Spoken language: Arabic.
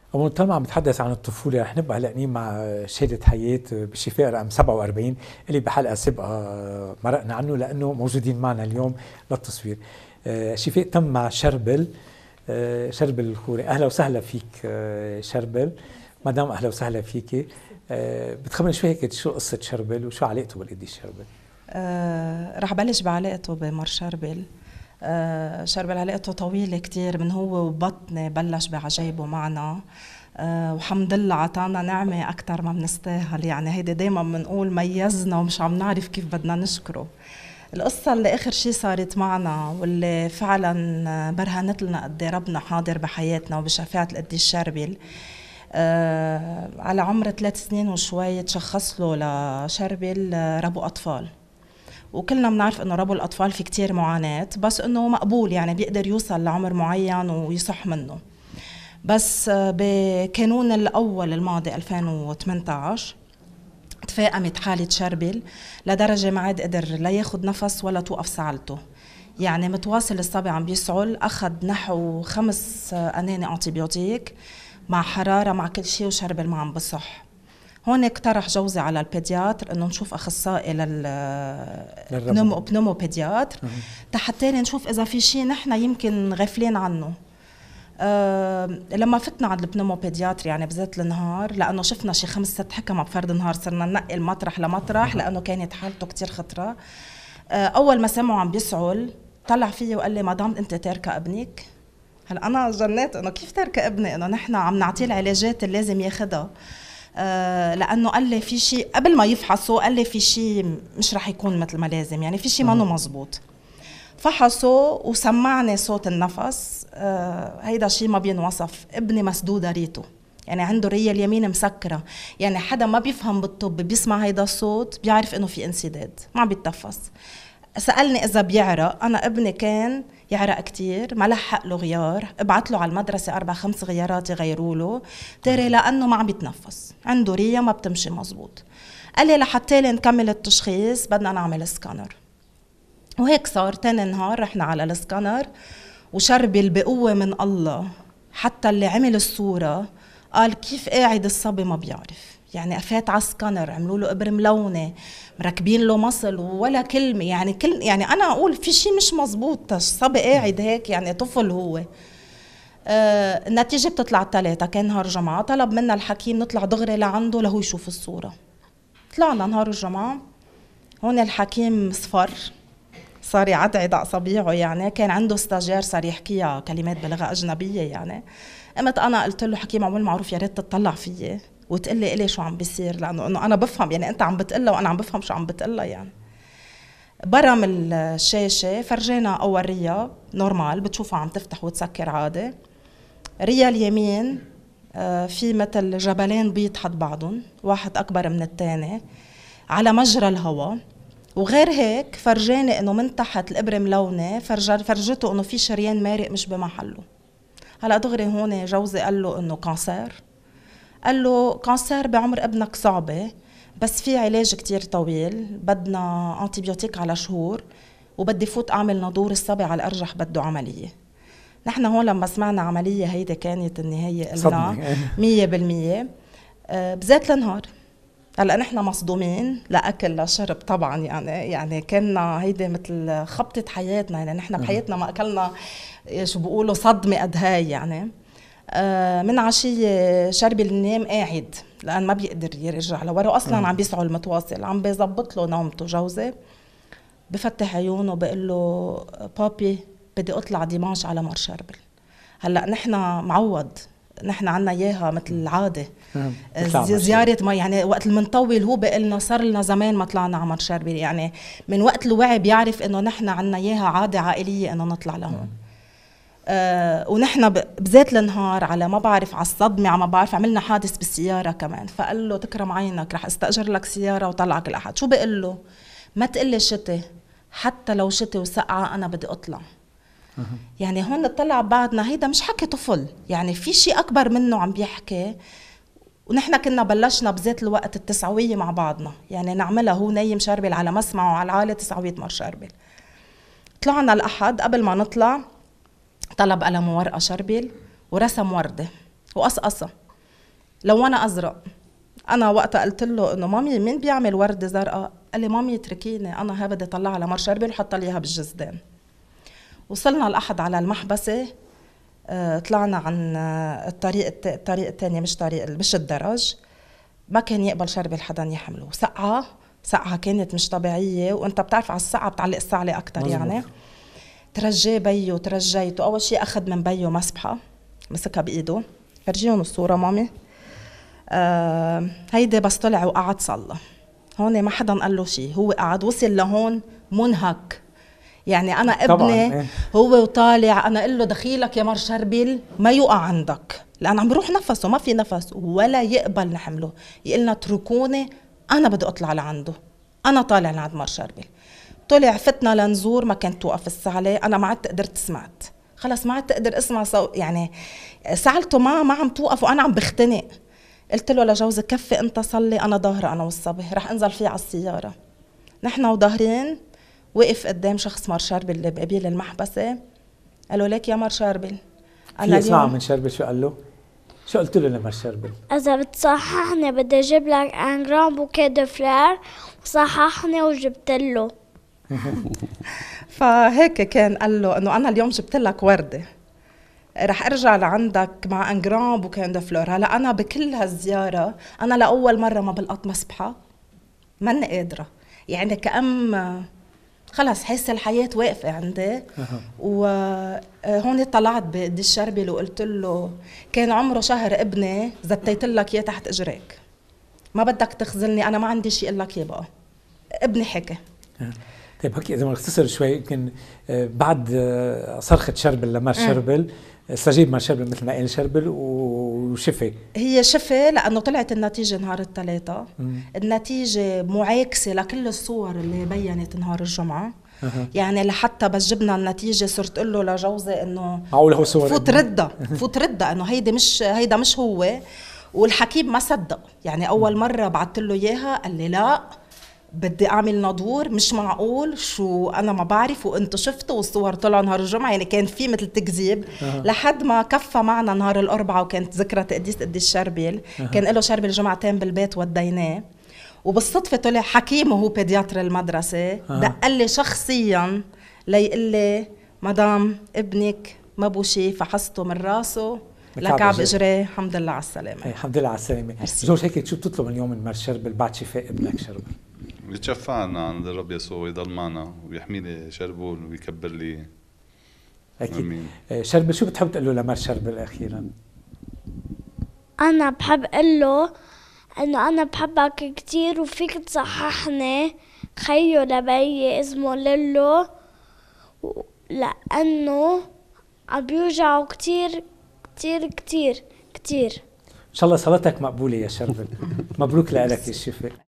طالما عم نتحدث عن الطفولة رح نبقى هلقانين مع شهادة حياة بالشفاء رقم 47 اللي بحلقة سابقة مرقنا عنه لأنه موجودين معنا اليوم للتصوير. شفاء تم مع شربل، شربل الخوري. أهلا وسهلا فيك شربل مدام، أهلا وسهلا فيك. بتخبرني شوي هيك شو قصة شربل وشو علاقته بالقديس شربل؟ رح بلش بعلاقته بمر شربل. شربل علاقته طويلة كتير، من هو وبطني بلش بعجايبه معنا، وحمد لله عطانا نعمة أكتر ما بنستاهل. يعني هيدا دايما بنقول ميزنا ومش عم نعرف كيف بدنا نشكره. القصة اللي آخر شي صارت معنا واللي فعلا برهنت لنا قد ربنا حاضر بحياتنا وبشفاعة القديس شربل، على عمر 3 سنين وشوي تشخص له لشربل ربو أطفال. وكلنا بنعرف انه ربو الاطفال في كتير معاناة، بس انه مقبول، يعني بيقدر يوصل لعمر معين ويصح منه. بس بكانون الاول الماضي 2018 تفاقمت حالة شربل لدرجة ما عاد قدر لا ياخد نفس ولا توقف سعالته. يعني متواصل الصبي عم بيسعل، اخذ نحو 5 اناني انتيبيوتيك مع حرارة مع كل شيء، وشربل ما عم بصح. هون اقترح جوزي على البيدياتر انه نشوف اخصائي بنومو بيدياتر حتى نشوف اذا في شيء نحن يمكن غافلين عنه. لما فتنا عند البنومو بيدياتر يعني بذات النهار، لانه شفنا شي 5-6 حكم بفرد نهار، صرنا ننقل مطرح لمطرح لانه كانت حالته كتير خطره. اول ما سمعه عم بيسعل طلع فيي وقال لي مدام انت تاركه ابنك. هلا انا جنيت انه كيف تاركه ابني، انه نحن عم نعطيه العلاجات اللي لازم ياخدها. لأنه قال لي في شيء قبل ما يفحصوا، قال لي في شيء مش رح يكون مثل ما لازم، يعني في شيء ما مزبوط. فحصوا وسمعني صوت النفس. هيدا شيء ما بينوصف. ابني مسدودة ريته، يعني عنده رية اليمين مسكرة. يعني حدا ما بيفهم بالطب بيسمع هيدا الصوت بيعرف انه في انسداد، ما بيتنفس. سألني إذا بيعرق، أنا ابني كان يعرق كتير، ما لحق له غيار، ابعت له على المدرسة 4-5 غيارات يغيروا له تاري، لأنه ما عم بيتنفس، عنده رية ما بتمشي مزبوط. قال لي لحتى نكمل التشخيص بدنا نعمل سكانر، وهيك صار. تاني نهار رحنا على السكانر، وشربل بقوة من الله حتى اللي عمل الصورة قال كيف قاعد الصبي ما بيعرف. يعني فات على سكانر، عملوا له ابر ملونه، مركبين له مصل ولا كلمه. يعني انا اقول في شيء مش مزبوط، الصبي قاعد هيك يعني طفل هو. النتيجه بتطلع 3. كان نهار جمعه، طلب منا الحكيم نطلع دغري لعنده لهو يشوف الصوره. طلعنا نهار الجمعه، هون الحكيم صفر، صار يعدعد اصابيعه. يعني كان عنده ستاجير صار يحكيها كلمات بلغه اجنبيه. يعني قمت انا قلت له حكيم عمول معروف يا ريت تطلع فيي وتقلي إلي شو عم بيصير، لأنه أنا بفهم، يعني أنت عم بتقلها وأنا عم بفهم شو عم بتقلها. يعني برم الشاشة فرجينا أول ريا نورمال بتشوفها عم تفتح وتسكر عادي. ريا اليمين في مثل جبلين بيض حد بعضهم، واحد أكبر من الثاني على مجرى الهواء. وغير هيك فرجاني إنه من تحت الإبرة ملونة، فرجته إنه في شريان مارق مش بمحله. هلا دغري هون جوزي قال له إنه كانسر. قال له كانسر بعمر ابنك صعبة، بس في علاج كتير طويل، بدنا انتيبيوتيك على شهور، وبدي فوت اعمل نادور الصبي على الارجح بده عملية. نحن هون لما سمعنا عملية هيدا كانت النهاية قلنا 100%. بذات النهار هلا نحن مصدومين، لا اكل لا شرب طبعا. يعني كنا هيدا مثل خبطة حياتنا. يعني نحن بحياتنا ما اكلنا شو بيقولوا صدمة قد هاي. يعني من عشية شربل نام قاعد لأن ما بيقدر يرجع لورا، أصلاً عم بيسعل متواصل، عم بيزبط له نومته. جوزي بفتح عيونه بقول له بابي بدي أطلع ديماش على مر شربل. هلأ نحن معود، نحن عنا إياها مثل العادة زيارة ما. يعني وقت المنطول هو بقلنا صار لنا زمان ما طلعنا على مر شربل. يعني من وقت الوعي بيعرف إنه نحن عنا إياها عادة عائلية إنه نطلع لهون. ونحن بذات النهار على ما بعرف على الصدمة، ما بعرف عملنا حادث بالسيارة كمان. فقال له تكرم عينك رح استأجر لك سيارة وطلعك الأحد. شو بقول له؟ ما تقلي شتي، حتى لو شتي وسقعة أنا بدي أطلع. يعني هون نطلع بعدنا هيدا مش حكي طفل، يعني في شيء أكبر منه عم بيحكي. ونحن كنا بلشنا بذات الوقت التسعوية مع بعضنا، يعني نعملها هو نايم شربل على مسمعه على العالة تسعوية مر شربل. طلعنا الأحد، قبل ما نطلع طلب قلم وورقة شربل ورسم وردة. وقصقصة لونها أزرق. أنا وقتها قلت له إنه مامي مين بيعمل وردة زرقاء؟ قال لي مامي اتركيني أنا بدي أطلعها لمار شربل وحط لي إياها بالجزدان. وصلنا الأحد على المحبسة، طلعنا عن الطريق الثاني مش الدرج، ما كان يقبل شربل حدا يحمله. سقعة كانت مش طبيعية، وانت بتعرف على السقعة بتعلق السعلة أكتر يعني. ترجيه بيو ترجيته، أول شيء أخذ من بيو مسبحة مسكها بإيده، فرجيهم الصورة مامي. هيدي بس طلع وقعد صلى هون، ما حدا قال له شيء، هو قعد وصل لهون منهك. يعني أنا ابني هو وطالع، أنا قل له دخيلك يا مار شربل ما يوقع عندك، لأن عم بروح نفسه ما في نفس ولا يقبل نحمله. يقلنا اتركوني أنا بدي أطلع لعنده، أنا طالع لعند مار شربل. طلع فتنا لنزور، ما كانت توقف السعلة. أنا ما عدت قدرت سمعت، خلص ما عدت أقدر أسمع يعني سعلته ما عم توقف وأنا عم بختنق. قلت له لجوزي كفي أنت صلي، أنا ظاهرة أنا والصبي رح أنزل فيه على السيارة. نحن وظاهرين وقف قدام شخص مار شربل اللي بقبيل المحبسة، قال له ليك يا مار شربل أنا اسمعوا من شربل شو قال له؟ شو قلت له لمار شربل؟ إذا بتصححني بدي أجيب لك ان جرام بوكيه دو فلار، وصححني وجبت له. فهيك كان قال له إنه أنا اليوم جبت لك وردة، رح ارجع لعندك مع ان جرام بوكيه دو فلور. هلا انا بكل هالزياره انا لاول مره ما بلقط مسبحه، ماني قادره يعني كأم خلص حس الحياه واقفه عندي. وهون طلعت بدي الشربل وقلت له كان عمره شهر ابني، زتيت لك اياه تحت اجريك، ما بدك تخزلني، انا ما عندي شيء اقول لك اياه بقى. ابني حكى. طيب هيك اذا نختصر شوي، يمكن بعد صرخه شربل لمار شربل استجيب مار شربل مثل ما قال شربل وشفي. هي شفي لانه طلعت النتيجه نهار الثلاثاء. النتيجه معاكسه لكل الصور اللي بينت نهار الجمعه. يعني لحتى بس جبنا النتيجه صرت اقول له لجوزي انه معقول هو صور فوت ردها انه هيدا مش هو. والحكيم ما صدق، يعني اول مره بعثت له اياها قال لي لا بدي اعمل ندور، مش معقول شو انا ما بعرف وانتو شفتوا والصور طلعوا نهار الجمعه، يعني كان في مثل تكذيب. لحد ما كفى معنا نهار الاربعاء وكانت ذكرى قديس شربل. كان له شربل جمعتين بالبيت وديناه، وبالصدفه طلع حكيم وهو بيدياتر المدرسه دق لي شخصيا ليقول لي مدام ابنك ما بوشي، فحصته من راسه لكعب اجريه، الحمد لله على السلامه. الحمد لله على السلامه. جورج هيك شو بتطلب اليوم من مار شربل بعد شفاء ابنك شربل؟ يتشفعنا عند الرب يسوع ويضل معنا ويحمي لي شربول ويكبر لي. أكيد. شربل شو بتحب تقول له لمار شربل أخيرا؟ أنا بحب أقول له إنه أنا بحبك كتير وفيك تصححني خيو لبي اسمه ليلو، لأنه عم بيوجعوا كتير كتير كتير كتير. إن شاء الله صلاتك مقبولة يا شربل. مبروك لك الشفاء.